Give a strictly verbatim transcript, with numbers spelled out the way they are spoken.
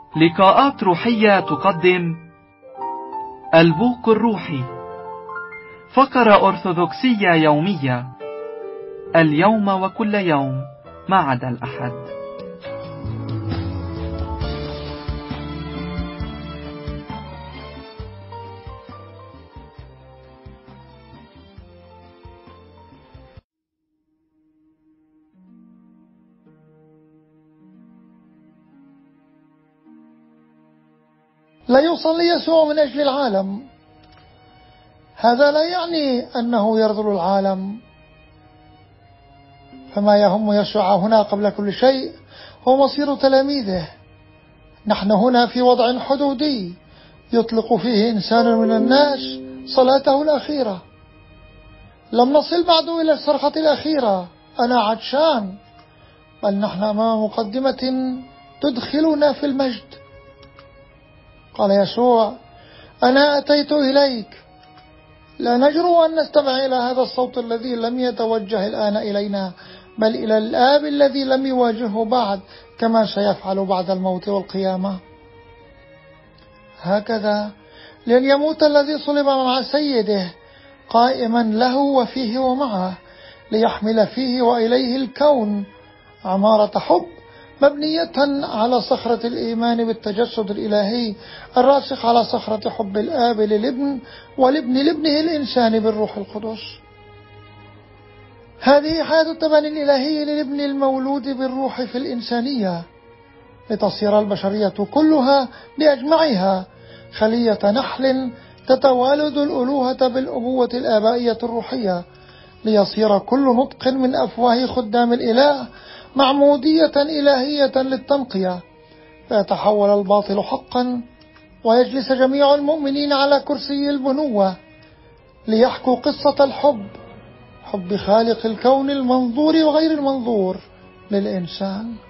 لقاءات روحية تقدم البوق الروحي، فقرة أرثوذكسية يومية، اليوم وكل يوم ما عدا الأحد. لا يصلي يسوع من أجل العالم. هذا لا يعني أنه يرذل العالم، فما يهم يسوع هنا قبل كل شيء هو مصير تلاميذه. نحن هنا في وضع حدودي يطلق فيه إنسان من الناس صلاته الأخيرة. لم نصل بعد إلى الصرخة الأخيرة أنا عطشان، بل نحن أمام مقدمة تدخلنا في المجد. قال يسوع: أنا أتيت إليك. لا نجرؤ أن نستمع إلى هذا الصوت الذي لم يتوجه الآن إلينا، بل إلى الآب الذي لم يواجهه بعد، كما سيفعل بعد الموت والقيامة. هكذا لن يموت الذي صلب مع سيده قائما له وفيه ومعه، ليحمل فيه وإليه الكون عمارة حب مبنية على صخرة الإيمان بالتجسد الإلهي الراسخ على صخرة حب الآب للابن والابن لابنه الإنسان بالروح القدس. هذه حياة التبني الإلهي للابن المولود بالروح في الإنسانية، لتصير البشرية كلها بأجمعها خلية نحل تتوالد الألوهة بالأبوة الآبائية الروحية، ليصير كل نطق من أفواه خدام الإله معمودية إلهية للتنقية، فيتحول الباطل حقا، ويجلس جميع المؤمنين على كرسي البنوة ليحكوا قصة الحب، حب خالق الكون المنظور وغير المنظور للإنسان.